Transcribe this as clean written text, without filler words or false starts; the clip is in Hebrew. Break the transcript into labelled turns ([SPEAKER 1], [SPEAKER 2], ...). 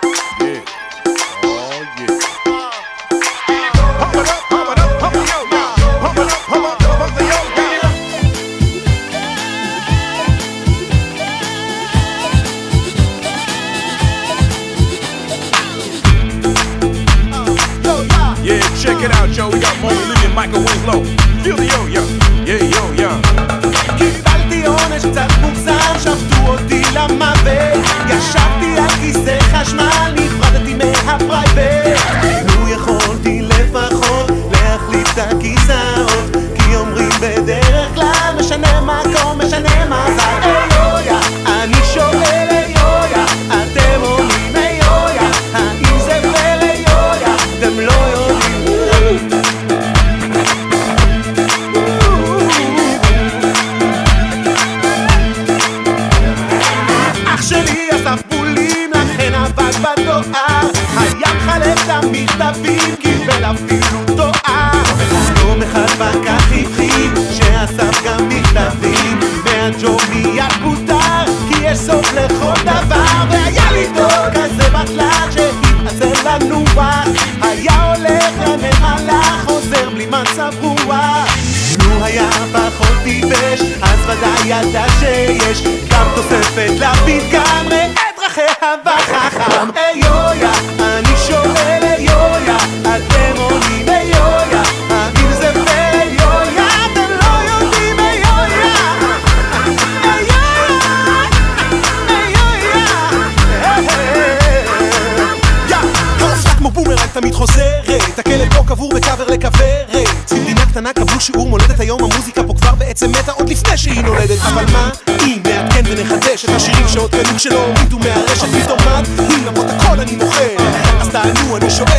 [SPEAKER 1] Check it out, yo, we got Mommy Lee and Michael Winslow. Feel the yo-yo, yeah, yo-yo.
[SPEAKER 2] קיבלתי עונש קצת מוגזם, שפטו אותי למוות. ישבתי על כיסא חשמל, נפרדתי מהפרייבט. לו יכולתי לפחות להחליף את הכיסאות, כי אומרים בדרך כלל משנה מקום, משנה מזל. איויה, אני שואל איויה, אתם עונים איויה, האם זה פייר איויה, אתם לא יודעים. היה מחלק את המכתבים, קיבל אפילו תואר. יום אחד פקח הבחין שאסף גם מכתבים, והג'וב מיד פוטר, כי יש סוף לכל דבר. והיה לי דור כזה בטלן שהתעצל לנו בר, היה הולך למהלך, חוזר בלי מצב רוח. לו היה פחות טיפש, אז ודאי ידע שיש גם תוספת לפתגם, ראה דרכיה וחכם. איויה, אני שואל איויה, אתם עונים איויה, האם זה פייר איויה, אתם לא יודעים איויה. המשחק כמו בומרנג תמיד חוזרת, הכלב פה קבור בקבר לכוורת. במדינה קטנה קבלו שיעור מולדת, היום המוזיקה פה כבר בעצם מתה עוד לפני שהיא נולדת. אבל מה אם נעדכן ונחדש את השירים שעוד קנו שלא הורידו מהרשת? פתאום מה אם למרות הכל אני מוכר? אז תענו, אני שואל